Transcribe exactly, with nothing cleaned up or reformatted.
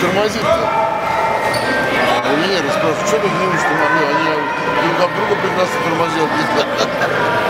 тормозит-то? Инженеры спрашивают, что тут не учат? Они друг об друга прекрасно тормозят.